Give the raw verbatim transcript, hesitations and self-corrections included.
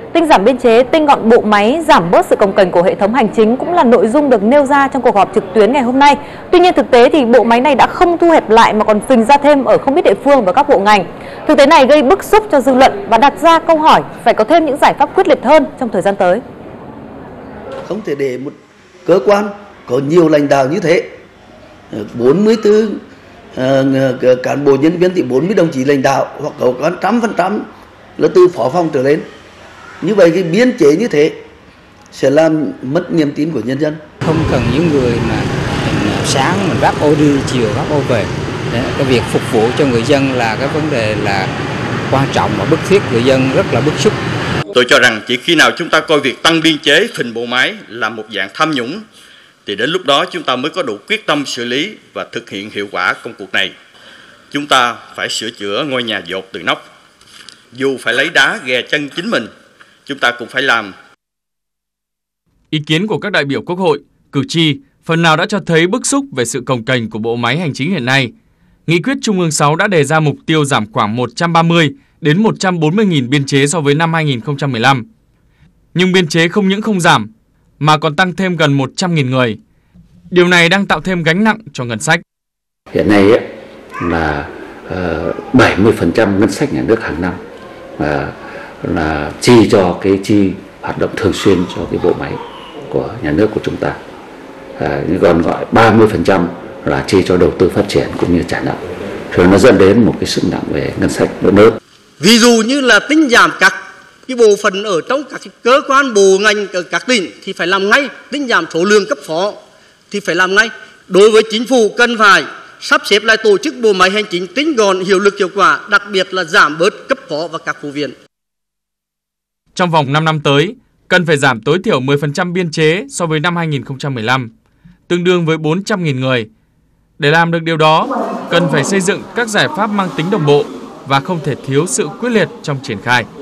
Tinh giảm biên chế, tinh gọn bộ máy, giảm bớt sự cồng kềnh của hệ thống hành chính cũng là nội dung được nêu ra trong cuộc họp trực tuyến ngày hôm nay. Tuy nhiên thực tế thì bộ máy này đã không thu hẹp lại mà còn phình ra thêm ở không ít địa phương và các bộ ngành. Thực tế này gây bức xúc cho dư luận và đặt ra câu hỏi phải có thêm những giải pháp quyết liệt hơn trong thời gian tới. Không thể để một cơ quan có nhiều lãnh đạo như thế, bốn mươi tư uh, cán bộ nhân viên thì bốn mươi đồng chí lãnh đạo hoặc có một trăm phần trăm là từ phó phòng trở lên. Như vậy cái biên chế như thế sẽ làm mất niềm tin của nhân dân. Không cần những người mà sáng mình ráp ô đi, chiều ráp ô về. Đấy, cái việc phục vụ cho người dân là cái vấn đề là quan trọng và bức thiết, người dân rất là bức xúc. Tôi cho rằng chỉ khi nào chúng ta coi việc tăng biên chế, phình bộ máy là một dạng tham nhũng thì đến lúc đó chúng ta mới có đủ quyết tâm xử lý và thực hiện hiệu quả công cuộc này. Chúng ta phải sửa chữa ngôi nhà dột từ nóc. Dù phải lấy đá ghè chân chính mình, chúng ta cũng phải làm. Ý kiến của các đại biểu Quốc hội, cử tri phần nào đã cho thấy bức xúc về sự cồng kềnh của bộ máy hành chính hiện nay. Nghị quyết Trung ương sáu đã đề ra mục tiêu giảm khoảng một trăm ba mươi đến một trăm bốn mươi nghìn biên chế so với năm hai nghìn không trăm mười lăm. Nhưng biên chế không những không giảm mà còn tăng thêm gần một trăm nghìn người. Điều này đang tạo thêm gánh nặng cho ngân sách. Hiện nay ấy, là uh, bảy mươi phần trăm ngân sách nhà nước hàng năm uh, là chi cho cái chi hoạt động thường xuyên cho cái bộ máy của nhà nước của chúng ta. Uh, còn gọi ba mươi phần trăm là chi cho đầu tư phát triển cũng như trả nợ. Rồi nó dẫn đến một cái sức nặng về ngân sách rất lớn. Ví dụ như là tinh giảm các cái bộ phận ở trong các cơ quan bộ ngành ở các tỉnh thì phải làm ngay, tinh giảm số lượng cấp phó thì phải làm ngay. Đối với chính phủ cần phải sắp xếp lại tổ chức bộ máy hành chính tinh gọn, hiệu lực hiệu quả, đặc biệt là giảm bớt cấp phó và các vụ viện. Trong vòng năm năm tới, cần phải giảm tối thiểu mười phần trăm biên chế so với năm hai nghìn không trăm mười lăm, tương đương với bốn trăm nghìn người. Để làm được điều đó, cần phải xây dựng các giải pháp mang tính đồng bộ và không thể thiếu sự quyết liệt trong triển khai.